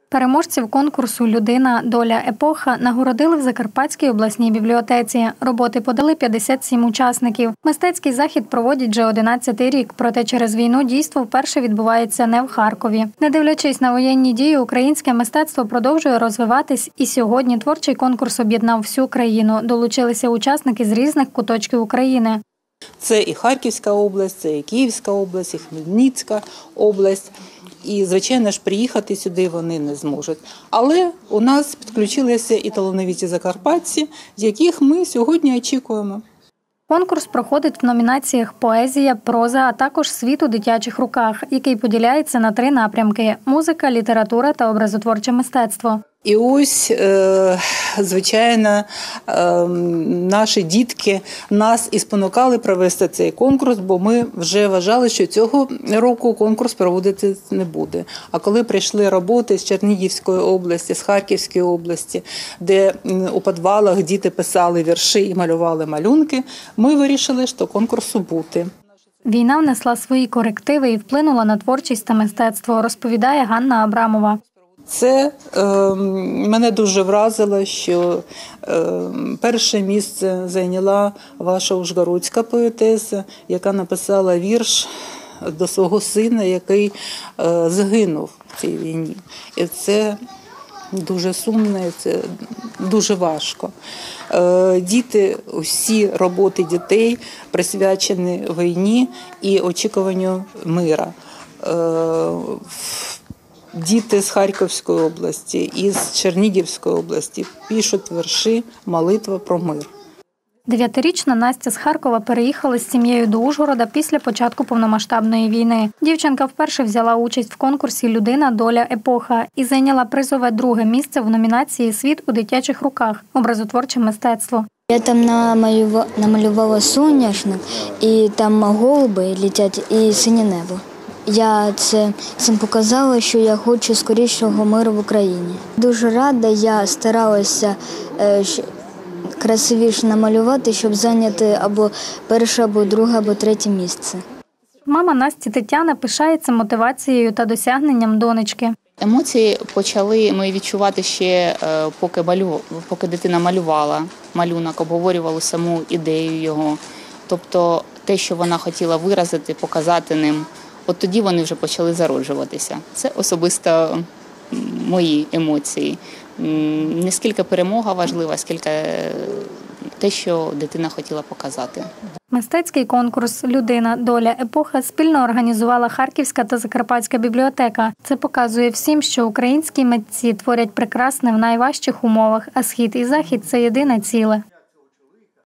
Переможців конкурсу «Людина. Доля. Епоха» нагородили в Закарпатській обласній бібліотеці. Роботи подали 57 учасників. Мистецький захід проводять вже 11-й рік, проте через війну дійство вперше відбувається не в Харкові. Не дивлячись на воєнні дії, українське мистецтво продовжує розвиватись, і сьогодні творчий конкурс об'єднав всю країну. Долучилися учасники з різних куточків України. Це і Харківська область, це і Київська область, і Хмельницька область. І, звичайно ж, приїхати сюди вони не зможуть. Але у нас підключилися і талановиті закарпатці, яких ми сьогодні очікуємо. Конкурс проходить в номінаціях «Поезія», «Проза», а також «Світ у дитячих руках», який поділяється на 3 напрямки – музика, література та образотворче мистецтво. І ось, звичайно, наші дітки нас і спонукали провести цей конкурс, бо ми вже вважали, що цього року конкурс проводити не буде. А коли прийшли роботи з Чернігівської області, з Харківської області, де у підвалах діти писали вірші і малювали малюнки, ми вирішили, що конкурсу бути. Війна внесла свої корективи і вплинула на творчість та мистецтво, розповідає Ганна Абрамова. Це мене дуже вразило, що перше місце зайняла ваша ужгородська поетеса, яка написала вірш до свого сина, який загинув в цій війні. І це дуже сумно, і це дуже важко. Діти, усі роботи дітей присвячені війні і очікуванню мира. Діти з Харківської області і з Чернігівської області пишуть вірші «Молитва про мир». 9-річна Настя з Харкова переїхала з сім'єю до Ужгорода після початку повномасштабної війни. Дівчинка вперше взяла участь в конкурсі «Людина. Доля. Епоха» і зайняла призове 2-ге місце в номінації «Світ у дитячих руках. Образотворче мистецтво». Я там намалювала соняшник, і там голуби летять, і синє небо. Я цим показала, що я хочу скорішого миру в Україні. Дуже рада, я старалася красивіше намалювати, щоб зайняти або 1-е, або 2-е, або 3-е місце. Мама Насті Тетяна пишається мотивацією та досягненням донечки. Емоції почали ми відчувати ще, поки дитина малювала малюнок, обговорювала саму ідею його. Тобто те, що вона хотіла виразити, показати ним, от тоді вони вже почали зароджуватися. Це особисто мої емоції. Не скільки перемога важлива, скільки те, що дитина хотіла показати. Мистецький конкурс «Людина. Доля. Епоха» спільно організувала Харківська та Закарпатська бібліотека. Це показує всім, що українські митці творять прекрасне в найважчих умовах, а Схід і Захід – це єдине ціле.